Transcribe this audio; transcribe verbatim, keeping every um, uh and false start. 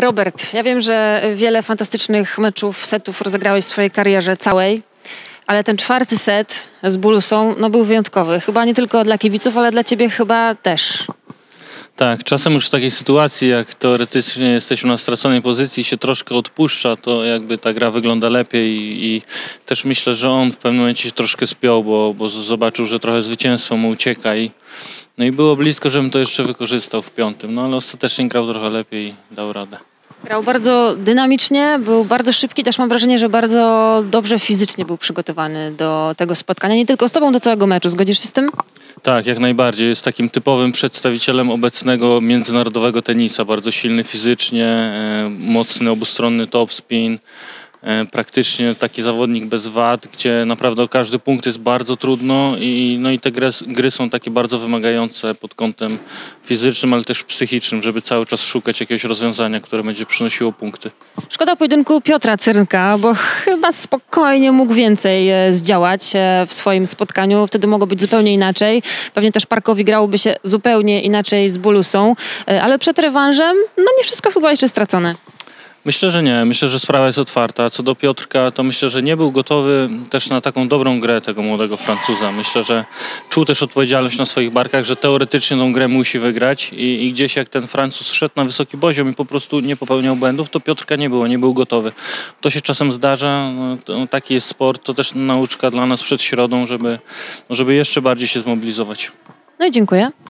Robert, ja wiem, że wiele fantastycznych meczów, setów rozegrałeś w swojej karierze całej, ale ten czwarty set z Bulusą no, był wyjątkowy. Chyba nie tylko dla kibiców, ale dla ciebie chyba też. Tak, czasem już w takiej sytuacji, jak teoretycznie jesteśmy na straconej pozycji i się troszkę odpuszcza, to jakby ta gra wygląda lepiej i, i też myślę, że on w pewnym momencie się troszkę spiął, bo, bo zobaczył, że trochę zwycięstwo mu ucieka i no i było blisko, żebym to jeszcze wykorzystał w piątym, no ale ostatecznie grał trochę lepiej i dał radę. Grał bardzo dynamicznie, był bardzo szybki, też mam wrażenie, że bardzo dobrze fizycznie był przygotowany do tego spotkania. Nie tylko z tobą, do całego meczu. Zgodzisz się z tym? Tak, jak najbardziej. Jest takim typowym przedstawicielem obecnego międzynarodowego tenisa. Bardzo silny fizycznie, e, mocny obustronny topspin. E, praktycznie taki zawodnik bez wad, gdzie naprawdę o każdy punkt jest bardzo trudno i, no i te gry, gry są takie bardzo wymagające pod kątem fizycznym, ale też psychicznym, żeby cały czas szukać jakiegoś rozwiązania, które będzie przynosiło punkty. Szkoda pojedynku Piotra Cyrnka, bo chyba spokojnie mógł więcej e, zdziałać e, w swoim spotkaniu. Wtedy mogło być zupełnie inaczej. Pewnie też Parkowi grałoby się zupełnie inaczej z Bulusą, e, ale przed rewanżem no nie wszystko chyba jeszcze stracone. Myślę, że nie. Myślę, że sprawa jest otwarta. Co do Piotrka, to myślę, że nie był gotowy też na taką dobrą grę tego młodego Francuza. Myślę, że czuł też odpowiedzialność na swoich barkach, że teoretycznie tą grę musi wygrać i, i gdzieś jak ten Francuz szedł na wysoki poziom i po prostu nie popełniał błędów, to Piotrka nie było, nie był gotowy. To się czasem zdarza, no, to, taki jest sport, to też nauczka dla nas przed środą, żeby, żeby jeszcze bardziej się zmobilizować. No i dziękuję.